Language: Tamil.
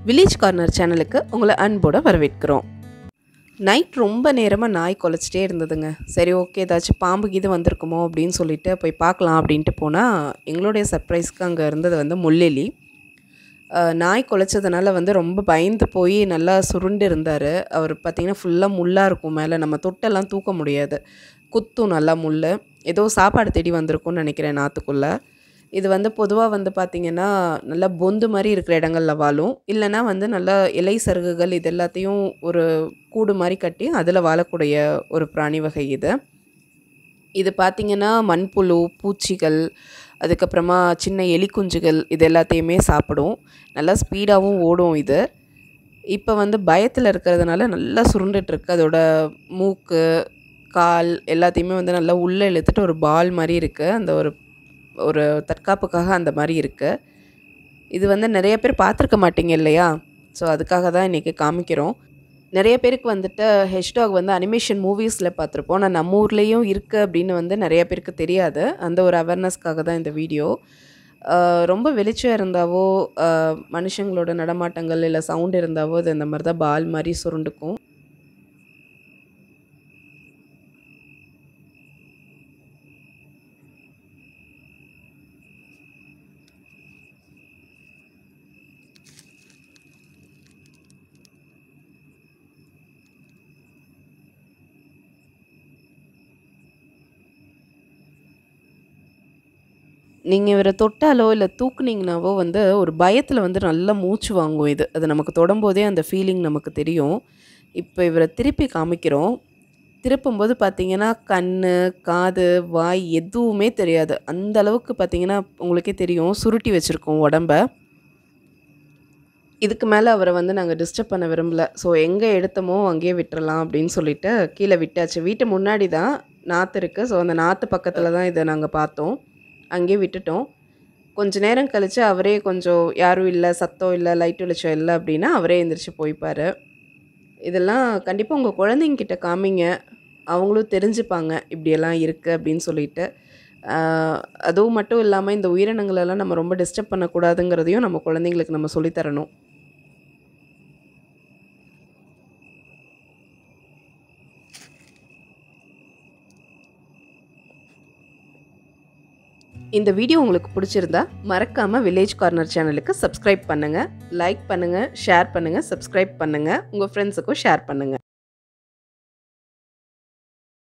வில்லேஜ் கார்னர் சேனலுக்கு உங்களை அன்போடு வரவேற்கிறோம். நைட் ரொம்ப நேரமாக நாய் குலைச்சிட்டே இருந்ததுங்க. சரி ஓகே, ஏதாச்சும் பாம்பு கீது வந்திருக்குமோ அப்படின்னு சொல்லிட்டு போய் பார்க்கலாம் அப்படின்ட்டு போனால் எங்களுடைய சர்ப்ரைஸ்க்கு அங்கே இருந்தது முள் எலி. நாய் குலைச்சதுனால ரொம்ப பயந்து போய் நல்லா சுருண்டு இருந்தார். அவர் பார்த்திங்கன்னா ஃபுல்லாக முள்ளாக இருக்கும், மேலே நம்ம தொட்டெல்லாம் தூக்க முடியாது, குத்தும் நல்லா முள். ஏதோ சாப்பாடு தேடி வந்திருக்கும்னு நினைக்கிறேன் நாற்றுக்குள்ளே. இது பொதுவாக பார்த்திங்கன்னா நல்லா பொந்து மாதிரி இருக்கிற இடங்களில் வாழும், இல்லைனா நல்லா இலை சருகுகள் இது எல்லாத்தையும் ஒரு கூடு மாதிரி கட்டி அதில் வாழக்கூடிய ஒரு பிராணி வகை இது. இது பார்த்திங்கன்னா மண்புழு, பூச்சிகள், அதுக்கப்புறமா சின்ன எலி குஞ்சுகள் இது எல்லாத்தையுமே சாப்பிடும். நல்லா ஸ்பீடாகவும் ஓடும் இது. இப்போ பயத்தில் இருக்கிறதுனால நல்லா சுருண்டுட்டுருக்கு. அதோட மூக்கு, கால் எல்லாத்தையுமே நல்லா உள்ளே இழுத்துட்டு ஒரு பால் மாதிரி இருக்குது. அந்த ஒரு தற்காப்புக்காக அந்த மாதிரி இருக்குது. இது நிறைய பேர் பார்த்துருக்க மாட்டீங்க இல்லையா? ஸோ அதுக்காக தான் இன்றைக்கி காமிக்கிறோம். நிறைய பேருக்கு ஹெட்ஜ்டாக் அனிமேஷன் மூவிஸில் பார்த்துருப்போம். ஆனால் நம்ம ஊர்லேயும் இருக்குது அப்படின்னு நிறைய பேருக்கு தெரியாது. அந்த ஒரு அவேர்னஸ்க்காக தான் இந்த வீடியோ. ரொம்ப வெளிச்சம் இருந்தாவோ, மனுஷங்களோட நடமாட்டங்கள் இல்லை சவுண்ட் இருந்தாவோ அது இந்த மாதிரி தான் பால் மாதிரி சுருண்டுக்கும். நீங்கள் இவரை தொட்டாலோ இல்லை தூக்குனீங்கனாவோ ஒரு பயத்தில் நல்லா மூச்சு வாங்கும் இது. அது நமக்கு தொடும்போதே அந்த ஃபீலிங் நமக்கு தெரியும். இப்போ இவரை திருப்பி காமிக்கிறோம். திருப்பும்போது பார்த்திங்கன்னா கண், காது, வாய் எதுவுமே தெரியாது. அந்த அளவுக்கு பார்த்திங்கன்னா உங்களுக்கே தெரியும், சுருட்டி வச்சுருக்கோம் உடம்ப. இதுக்கு மேலே அவரை நாங்கள் டிஸ்டர்ப் பண்ண விரும்பலை. ஸோ எங்கே எடுத்தோமோ அங்கேயே விட்டுறலாம் அப்படின்னு சொல்லிட்டு கீழே விட்டாச்சு. வீட்டு முன்னாடி தான் நாற்று இருக்குது. ஸோ அந்த நாற்று பக்கத்தில் தான் இதை நாங்கள் பார்த்தோம், அங்கேயே விட்டுட்டோம். கொஞ்சம் நேரம் கழித்து அவரே கொஞ்சம் யாரும் இல்லை, சத்தம் இல்லை, லைட் வெளிச்சம் இல்லை அப்படின்னா அவரே எழுந்திரிச்சு போய்ப்பார். இதெல்லாம் கண்டிப்பாக உங்கள் குழந்தைங்கிட்ட காமிங்க, அவங்களும் தெரிஞ்சுப்பாங்க இப்படியெல்லாம் இருக்குது அப்படின்னு சொல்லிட்டு. அதுவும் மட்டும் இல்லாமல் இந்த உயிரினங்களெல்லாம் நம்ம ரொம்ப டிஸ்டர்ப் பண்ணக்கூடாதுங்கிறதையும் நம்ம குழந்தைங்களுக்கு நம்ம சொல்லித்தரணும். இந்த வீடியோ உங்களுக்கு பிடிச்சிருந்தா மறக்காமல் வில்லேஜ் கார்னர் சேனலுக்கு சப்ஸ்கிரைப் பண்ணுங்கள், லைக் பண்ணுங்கள், ஷேர் பண்ணுங்கள், சப்ஸ்கிரைப் பண்ணுங்கள், உங்கள் ஃப்ரெண்ட்ஸுக்கும் ஷேர் பண்ணுங்கள்.